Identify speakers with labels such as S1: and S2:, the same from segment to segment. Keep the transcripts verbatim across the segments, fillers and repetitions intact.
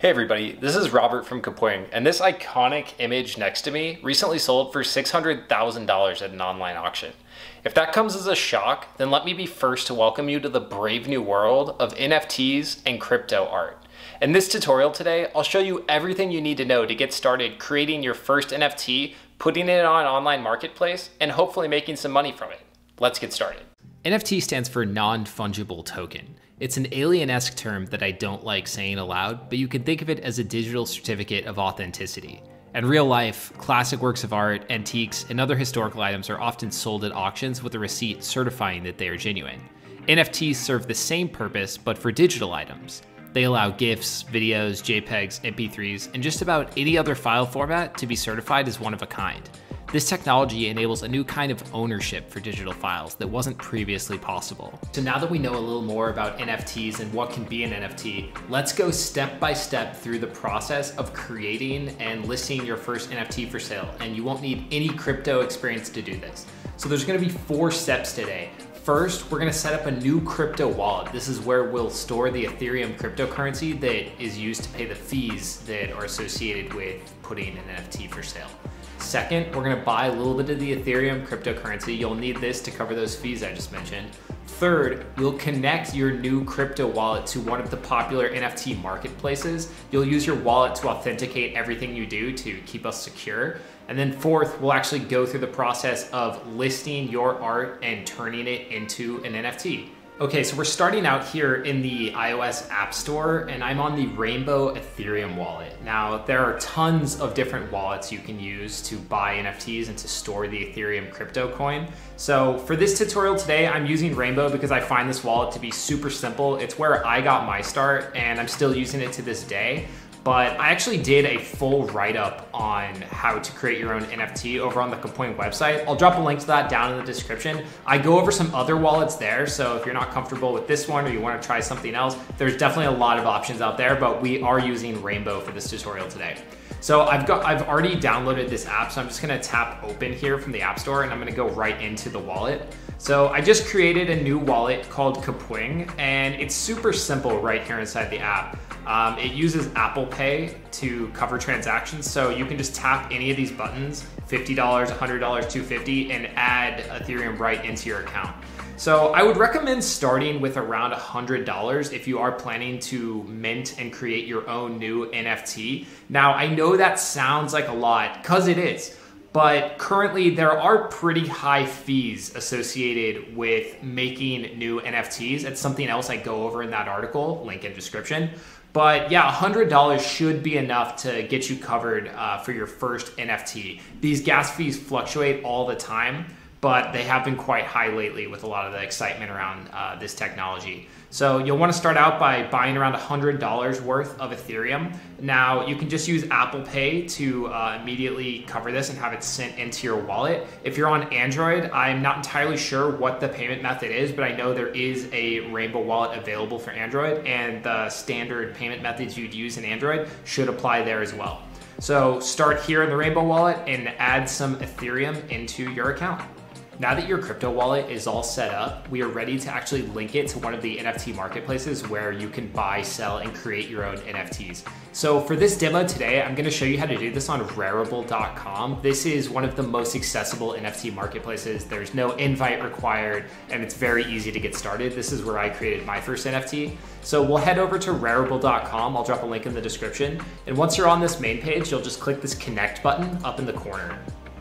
S1: Hey everybody, this is Robert from Kapwing, and this iconic image next to me recently sold for six hundred thousand dollars at an online auction. If that comes as a shock, then let me be first to welcome you to the brave new world of N F Ts and crypto art. In this tutorial today, I'll show you everything you need to know to get started creating your first N F T, putting it on an online marketplace, and hopefully making some money from it. Let's get started. N F T stands for non-fungible token. It's an alien-esque term that I don't like saying aloud, but you can think of it as a digital certificate of authenticity. In real life, classic works of art, antiques, and other historical items are often sold at auctions with a receipt certifying that they are genuine. N F Ts serve the same purpose, but for digital items. They allow GIFs, videos, JPEGs, M P threes, and just about any other file format to be certified as one of a kind. This technology enables a new kind of ownership for digital files that wasn't previously possible. So now that we know a little more about N F Ts and what can be an N F T, let's go step by step through the process of creating and listing your first N F T for sale. And you won't need any crypto experience to do this. So there's gonna be four steps today. First, we're gonna set up a new crypto wallet. This is where we'll store the Ethereum cryptocurrency that is used to pay the fees that are associated with putting an N F T for sale. Second, we're gonna buy a little bit of the Ethereum cryptocurrency. You'll need this to cover those fees I just mentioned. Third, you'll connect your new crypto wallet to one of the popular N F T marketplaces. You'll use your wallet to authenticate everything you do to keep us secure. And then fourth, we'll actually go through the process of listing your art and turning it into an N F T. Okay, so we're starting out here in the iOS App Store, and I'm on the Rainbow Ethereum wallet. Now, there are tons of different wallets you can use to buy N F Ts and to store the Ethereum crypto coin. So for this tutorial today, I'm using Rainbow because I find this wallet to be super simple. It's where I got my start, and I'm still using it to this day. But I actually did a full write-up on how to create your own N F T over on the Kapwing website. I'll drop a link to that down in the description. I go over some other wallets there, so if you're not comfortable with this one or you want to try something else, there's definitely a lot of options out there, but we are using Rainbow for this tutorial today. So I've got, I've already downloaded this app, so I'm just gonna tap open here from the App Store and I'm gonna go right into the wallet. So I just created a new wallet called Kapwing, and it's super simple right here inside the app. Um, it uses Apple Pay to cover transactions, so you can just tap any of these buttons, fifty dollars, one hundred dollars, two hundred fifty dollars, and add Ethereum right into your account. So I would recommend starting with around one hundred dollars if you are planning to mint and create your own new N F T. Now, I know that sounds like a lot, because it is, but currently there are pretty high fees associated with making new N F Ts. It's something else I go over in that article, link in description. But yeah, one hundred dollars should be enough to get you covered uh, for your first N F T. These gas fees fluctuate all the time, but they have been quite high lately with a lot of the excitement around uh, this technology. So you'll want to start out by buying around one hundred dollars worth of Ethereum. Now, you can just use Apple Pay to uh, immediately cover this and have it sent into your wallet. If you're on Android, I'm not entirely sure what the payment method is, but I know there is a Rainbow wallet available for Android, and the standard payment methods you'd use in Android should apply there as well. So start here in the Rainbow wallet and add some Ethereum into your account. Now that your crypto wallet is all set up, we are ready to actually link it to one of the N F T marketplaces where you can buy, sell, and create your own N F Ts. So for this demo today, I'm gonna show you how to do this on Rarible dot com. This is one of the most accessible N F T marketplaces. There's no invite required, and it's very easy to get started. This is where I created my first N F T. So we'll head over to Rarible dot com. I'll drop a link in the description. And once you're on this main page, you'll just click this connect button up in the corner.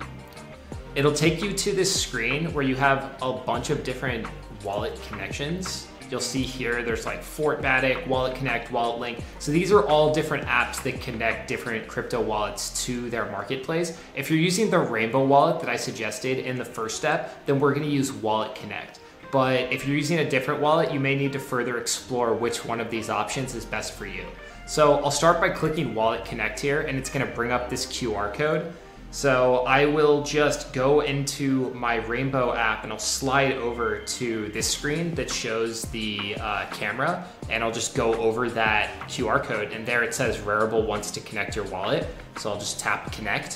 S1: It'll take you to this screen where you have a bunch of different wallet connections. You'll see here, there's like Fortmatic, Wallet Connect, Wallet Link. So these are all different apps that connect different crypto wallets to their marketplace. If you're using the Rainbow wallet that I suggested in the first step, then we're gonna use Wallet Connect. But if you're using a different wallet, you may need to further explore which one of these options is best for you. So I'll start by clicking Wallet Connect here, and it's gonna bring up this Q R code. So I will just go into my Rainbow app and I'll slide over to this screen that shows the uh, camera, and I'll just go over that Q R code, and there it says Rarible wants to connect your wallet. So I'll just tap connect,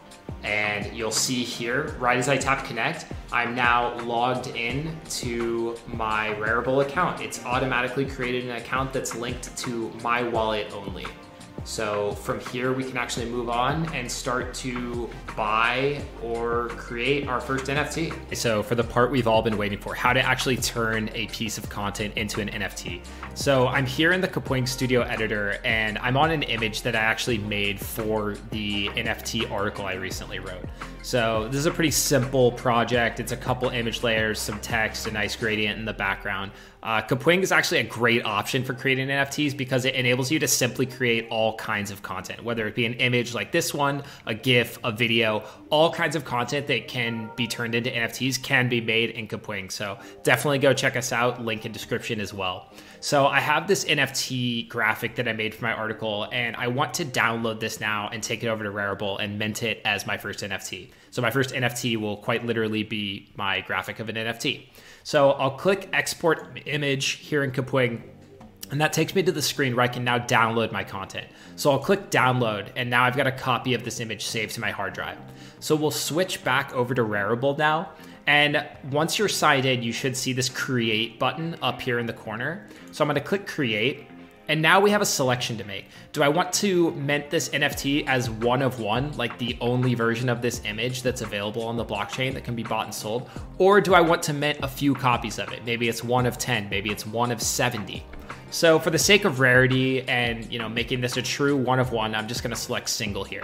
S1: and you'll see here, right as I tap connect, I'm now logged in to my Rarible account. It's automatically created an account that's linked to my wallet only. So from here, we can actually move on and start to buy or create our first N F T. So for the part we've all been waiting for, how to actually turn a piece of content into an N F T. So I'm here in the Kapwing Studio Editor, and I'm on an image that I actually made for the N F T article I recently wrote. So this is a pretty simple project. It's a couple image layers, some text, a nice gradient in the background. Uh, Kapwing is actually a great option for creating N F Ts because it enables you to simply create all kinds of content, whether it be an image like this one, a GIF, a video, all kinds of content that can be turned into N F Ts can be made in Kapwing. So definitely go check us out, link in description as well. So I have this N F T graphic that I made for my article, and I want to download this now and take it over to Rarible and mint it as my first N F T. So my first N F T will quite literally be my graphic of an N F T. So I'll click export image here in Kapwing, and that takes me to the screen where I can now download my content. So I'll click download, and now I've got a copy of this image saved to my hard drive. So we'll switch back over to Rarible now. And once you're signed in, you should see this create button up here in the corner. So I'm gonna click create. And now we have a selection to make. Do I want to mint this N F T as one of one, like the only version of this image that's available on the blockchain that can be bought and sold? Or do I want to mint a few copies of it? Maybe it's one of ten, maybe it's one of seventy. So for the sake of rarity and, you know, making this a true one of one, I'm just gonna select single here.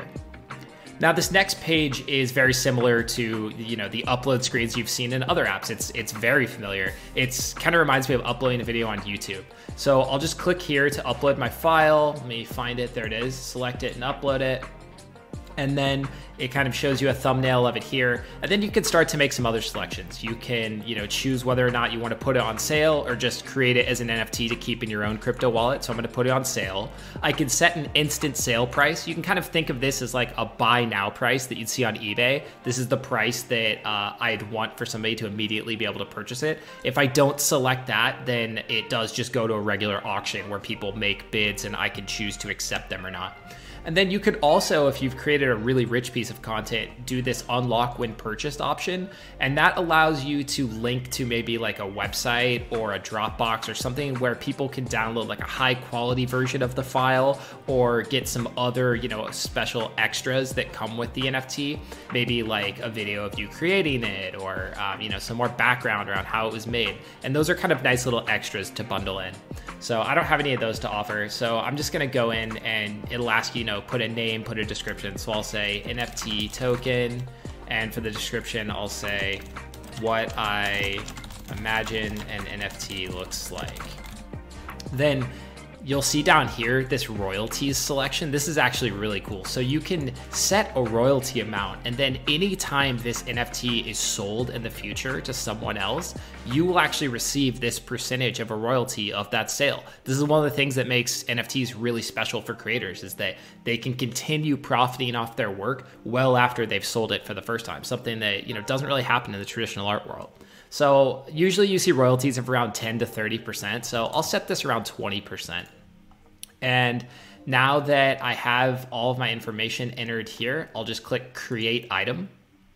S1: Now this next page is very similar to, you know, the upload screens you've seen in other apps. It's it's very familiar. It's kind of reminds me of uploading a video on YouTube. So I'll just click here to upload my file. Let me find it, there it is. Select it and upload it. And then it kind of shows you a thumbnail of it here. And then you can start to make some other selections. You can, you know, choose whether or not you want to put it on sale or just create it as an N F T to keep in your own crypto wallet. So I'm going to put it on sale. I can set an instant sale price. You can kind of think of this as like a buy now price that you'd see on eBay. This is the price that uh, I'd want for somebody to immediately be able to purchase it. If I don't select that, then it does just go to a regular auction where people make bids and I can choose to accept them or not. And then you could also, if you've created a really rich piece of content, do this unlock when purchased option. And that allows you to link to maybe like a website or a Dropbox or something where people can download like a high quality version of the file or get some other, you know, special extras that come with the N F T. Maybe like a video of you creating it or, um, you know, some more background around how it was made. And those are kind of nice little extras to bundle in. So I don't have any of those to offer. So I'm just gonna go in and it'll ask you, you know, put a name, put a description. So I'll say N F T token. And for the description, I'll say what I imagine an N F T looks like. Then you'll see down here this royalties selection. This is actually really cool. So you can set a royalty amount, and then anytime this N F T is sold in the future to someone else, you will actually receive this percentage of a royalty of that sale. This is one of the things that makes N F Ts really special for creators, is that they can continue profiting off their work well after they've sold it for the first time, something that, you know, doesn't really happen in the traditional art world. So usually you see royalties of around ten to thirty percent. So I'll set this around twenty percent. And now that I have all of my information entered here, I'll just click create item.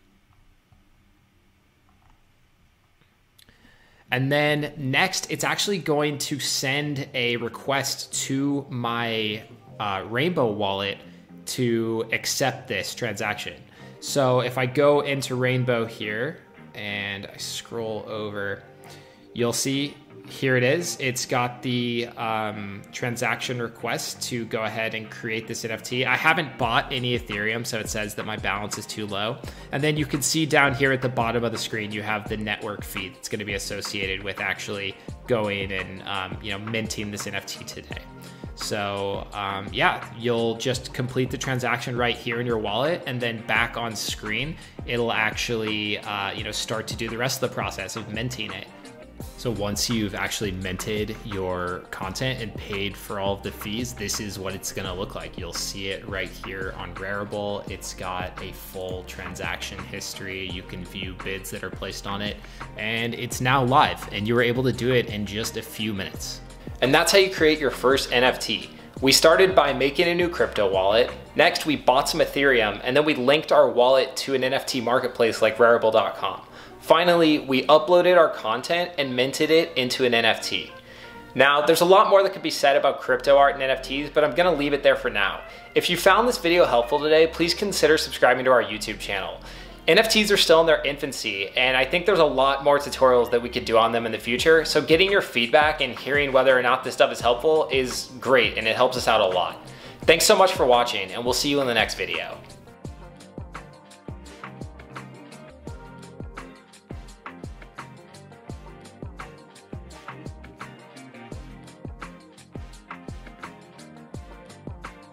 S1: And then next, it's actually going to send a request to my uh, Rainbow wallet to accept this transaction. So if I go into Rainbow here and I scroll over, you'll see here it is. It's got the um, transaction request to go ahead and create this N F T. I haven't bought any Ethereum, so it says that my balance is too low. And then you can see down here at the bottom of the screen, you have the network fee that's going to be associated with actually going and um, you know, minting this N F T today. So um, yeah, you'll just complete the transaction right here in your wallet, and then back on screen, it'll actually uh, you know, start to do the rest of the process of minting it. So once you've actually minted your content and paid for all of the fees, this is what it's gonna look like. You'll see it right here on Rarible. It's got a full transaction history. You can view bids that are placed on it, and it's now live, and you were able to do it in just a few minutes. And that's how you create your first N F T. We started by making a new crypto wallet. Next, we bought some Ethereum, and then we linked our wallet to an N F T marketplace like Rarible dot com. Finally, we uploaded our content and minted it into an N F T. Now, there's a lot more that could be said about crypto art and N F Ts, but I'm gonna leave it there for now. If you found this video helpful today, please consider subscribing to our YouTube channel. N F Ts are still in their infancy, and I think there's a lot more tutorials that we could do on them in the future, so getting your feedback and hearing whether or not this stuff is helpful is great, and it helps us out a lot. Thanks so much for watching, and we'll see you in the next video.